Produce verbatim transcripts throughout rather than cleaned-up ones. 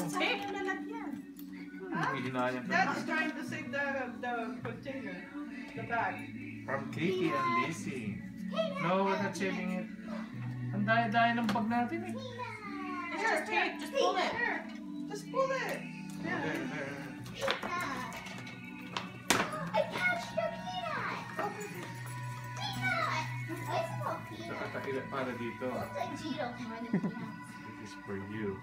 Sayang yung lalagyan. Dad's trying to save the the container, the bag. From Katie and Lizzie. No, we're not saving it. Ang daya-daya ng bag natin eh. It's just tape. Just pull it. Here, just pull it. There, there. I touched the peanut. Peanut. I smell peanut. Nakatahila para dito. Looks like Cheetos more than peanuts. This is for you.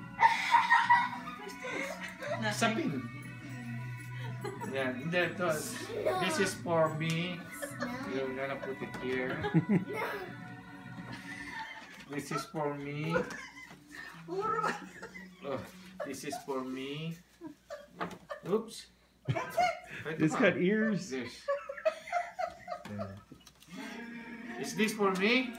Nothing. Sapin. Yeah, hindi, ito. This is for me. You're gonna put it here. This is for me. Oh, this is for me. Oops. It's got ears. This. Yeah. Is this for me?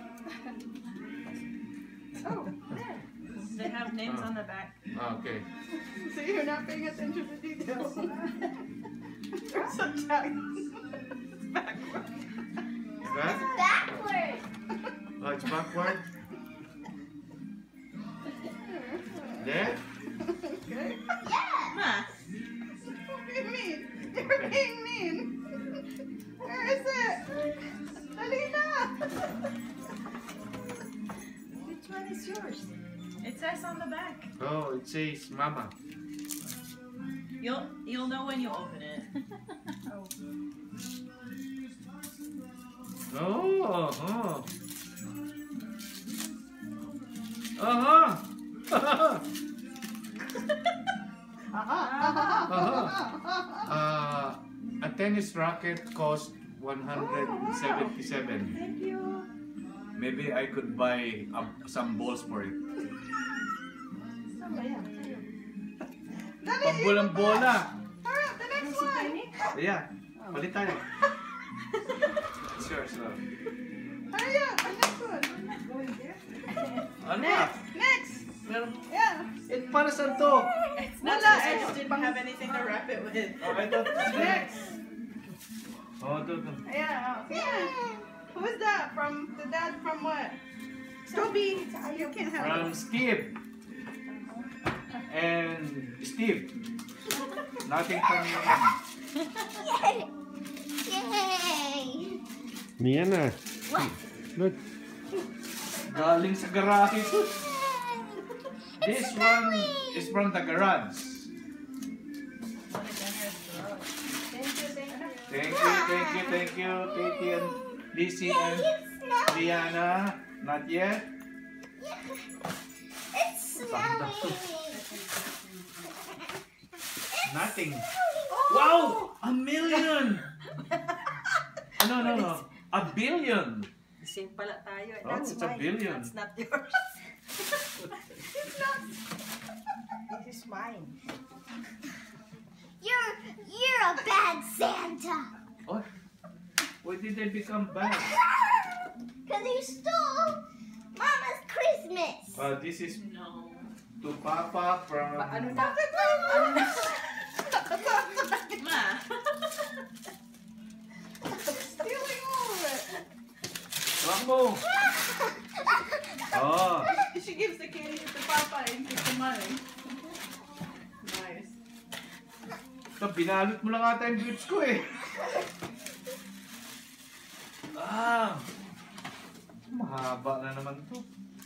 Oh, They have names Oh. on the back. Ah, okay. see, you're not paying attention to details. You're so giant. It's backward. Is that? Backward. Oh, it's backward. There? Okay. Yeah. Ma, What do you mean? You're being mean. Where is it? Alina! which one is yours? It says on the back. Oh, it says Mama. You'll you'll know when you open it. Oh, uh-huh. Uh-huh. Uh-huh. Uh, a tennis racket cost one hundred seventy-seven. Thank you. Maybe I could buy uh, some balls for it. Dali, Pambulang bola. hurry up, the next one. Yeah, palit tayo. Sure, sure. Hurry up, the next one. Ano ba? Next. Meron. Yeah. Eh, para saan to? It's not Wala, I eh. just didn't have anything to wrap it with. Oh, I thought Next. Oh, ito, ito. Yeah. Yeah. Who is that? From the dad from what? Toby. You can't have From Steve. And Steve. Nothing from you. Yay. Yay. Niana, What? look. Galing sa garahe ito. This one is from the garage. Thank you, thank you. Thank you, thank you, thank you, Katie and Lizzie and Liana. Not yet. It's snowing. Nothing. Wow! A million! No, no, no. A billion. Same pala tayo. Oh, That's it's a mine. billion. That's not yours. This is mine. You're you're a bad Santa. Oh, why did they become bad? Cause you stole Mama's Christmas. Uh, this is No. to Papa from... Ba, ano na? Ma. stealing all of it. Rambo! Oh, She gives the candy to Papa and keeps the money. Nice. ito, binalot mo lang ata yung goods ko eh. Ah, mahaba na naman to.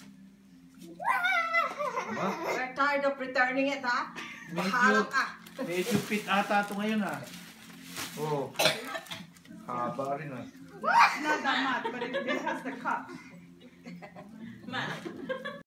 Diba? We're tired of returning it, ha? Medyo, medyo fit ata ito ngayon ah. Oh, haba rin ah. It's not that much, but it, it has the cup. Ma.